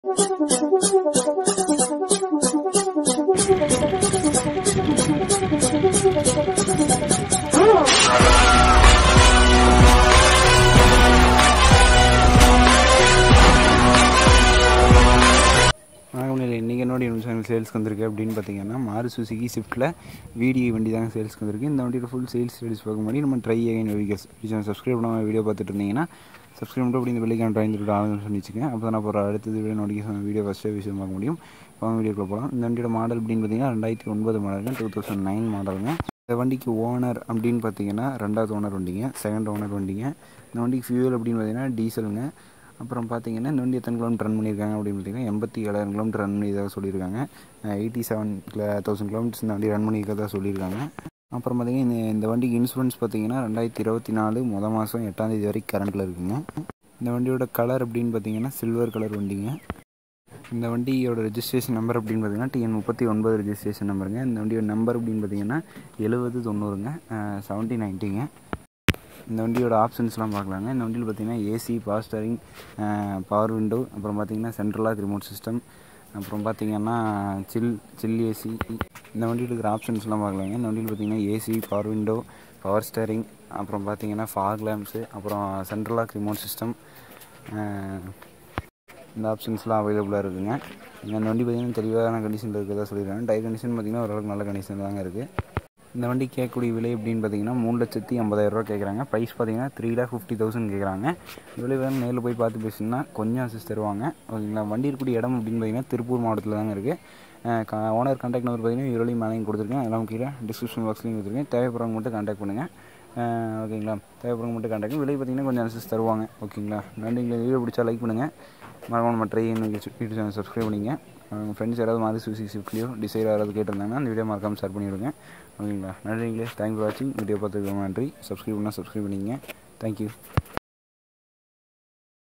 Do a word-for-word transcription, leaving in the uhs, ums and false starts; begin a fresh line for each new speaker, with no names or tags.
இன்றைக்கி என்னோட சேனல் சேல்ஸ்க்கு வந்திருக்கு அப்படின்னு பார்த்தீங்கன்னா மாருதி சுசுகி ஸ்விஃப்ட்டில் வீடியோ வண்டி தாங்க சேல்ஸ்க்கு வந்திருக்கு. இந்த வண்டியோட ஃபுல் சேல்ஸ் ஸ்டடிஸ் பார்க்க முன்னாடி நம்ம try again vehicles channel subscribe பண்ணாமல் வீடியோ பார்த்துட்டு இருந்தீங்கன்னா சப்ஸ்கிரைப் பண்ணிட்டு அப்படி இந்த பெல்லைக்கான ட்ரை வந்துட்டு ஆகும் சொல்லி வச்சுக்கேன். அப்போ தான் போகிற அடுத்தது வீடியோ நோட்டிஃபிகேஷன் வீடியோ ஃபஸ்ட்டே விஷயம் பார்க்க முடியும். அவங்க வீடியோக்குள்ள போகலாம். இந்த வண்டியோட மாடல் அப்படின்னு பார்த்தீங்கன்னா ரெண்டாயிரத்தி ஒன்பது மாடலுங்க, டூ தௌசண்ட் நைன் மாடலுங்க. இந்த வண்டிக்கு ஓனர் அப்படின்னு பார்த்தீங்கன்னா ரெண்டாவது ஓனர் வண்டிங்க, செகண்ட் ஓனர் வண்டிங்க. இந்த வண்டிக்கு ஃபியூல் அப்படின்னு பார்த்தீங்கன்னா டீசலுங்க. அப்புறம் பார்த்தீங்கன்னா இந்த வண்டி எத்தனை கிலோமீட்டர் ரன் பண்ணியிருக்காங்க அப்படின்னு பார்த்தீங்கன்னா எண்பத்தி ஏழாயிரம் கிலோமீட்டர் ரன் பண்ணியதாக சொல்லியிருக்காங்க. எயிட்டி செவன் தௌசண்ட் கிலோமீட்டர்ஸ் இந்த வண்டி ரன் பண்ணியிருக்கதாக சொல்லியிருக்காங்க. அப்புறம் பார்த்தீங்கன்னா இந்த இந்த வண்டிக்கு இன்சூரன்ஸ் பார்த்தீங்கன்னா ரெண்டாயிரத்தி இருபத்தி நாலு மொதல் மாதம் எட்டாம் தேதி வரைக்கும் கரண்ட்டில் இருக்குங்க. இந்த வண்டியோட கலர் அப்படின்னு பார்த்தீங்கன்னா சில்வர் கலர் வண்டிங்க. இந்த வண்டியோட ரெஜிஸ்ட்ரேஷன் நம்பர் அப்படின்னு பார்த்தீங்கன்னா டிஎன் முப்பத்தி ஒன்பது ரெஜிஸ்ட்ரேஷன் நம்பருங்க. இந்த வண்டியோட நம்பர் அப்படின்னு பார்த்தீங்கன்னா எழுபது தொண்ணூறுங்க, செவன்ட்டி நைன்ட்டிங்க. இந்த வண்டியோட ஆப்ஷன்ஸ்லாம் பார்க்கலாங்க. இந்த வண்டியில் பார்த்தீங்கன்னா AC, power steering, power window, அப்புறம் பார்த்தீங்கன்னா சென்ட்ரல் லாக் ரிமோட் சிஸ்டம், அப்புறம் பார்த்தீங்கன்னா சில் சில் ஏசி. இந்த வண்டியில் இருக்கிற ஆப்ஷன்ஸ்லாம் பார்க்கலாங்க. இந்த வண்டியில் பார்த்தீங்கன்னா AC, power window, power steering, அப்புறம் பார்த்தீங்கன்னா ஃபாக் லேம்ப்ஸு, அப்புறம் சென்ட்ரல் லாக் ரிமோட் சிஸ்டம், இந்த ஆப்ஷன்ஸ்லாம் அவைலபிளாக இருக்குதுங்க. இந்த வண்டி பார்த்தீங்கன்னா தெளிவான கண்டிஷனில் இருக்கிறதா சொல்லியிருக்காங்க. டயர் கண்டிஷன் பார்த்தீங்கன்னா ஓரளவுக்கு நல்ல கண்டிஷன் தாங்க இருக்குது. இந்த வண்டி கேட்கக்கூடிய விலை அப்படின்னு பார்த்தீங்கன்னா மூணு லட்சத்தி ஐம்பதாயிரரூவா கேட்குறாங்க. ப்ரைஸ் பார்த்தீங்கன்னா த்ரீ லேக் ஃபிஃப்டி தௌசண்ட் கேட்குறாங்க. விலை வேணும் நேரில் போய் பார்த்து பேசினா கொஞ்சம் அசிஸ்ட் தருவாங்க. ஓகேங்களா. வண்டி இருக்கக்கூடிய இடம் அப்படின்னு பார்த்தீங்கன்னா திருப்பூர் மாவட்டத்தில் தாங்க இருக்குது. ஓனர் கான்டாக்ட் நம்பர் பார்த்தீங்கன்னா இவரையும் மேலேயும் கொடுத்துருக்கேன். எல்லாம் கீழே டிஸ்கிரிப்ஷன் பாக்ஸ்லையும் கொடுத்துருக்கேன். தேவைப்படுறவங்க மட்டும் கான்டாக்ட் பண்ணுங்கள். ஓகேங்களா. தேவைப்படுறவங்க மட்டும் கான்டாக்ட். விலை பார்த்தீங்கன்னா கொஞ்சம் அசிஸ்ட் தருவாங்க. ஓகேங்களா. நன்றிங்களா. வீடியோ பிடிச்சா லைக் பண்ணுங்கள். மறக்காம நம்ம ட்ரை யூடியூப் சேனல் சப்ஸ்கிரைப் பண்ணிங்க. உங்கள் ஃப்ரெண்ட்ஸ் யாராவது மாருதி சுசுகி ஸ்விஃப்ட்லையோ டிசைர் யாராவது கேட்டிருந்தாங்கன்னா அந்த வீடியோ மறக்காமல் ஷேர் பண்ணிவிடுங்க. ஓகேங்களா. நன்றிங்களே. தேங்க்ஸ் ஃபார் வாட்சிங். வீடியோ பார்த்துருக்கோம் நன்றி. சப்ஸ்கிரைப் பண்ணால் சப்ஸ்கிரைப் பண்ணிங்க. தேங்க்யூ.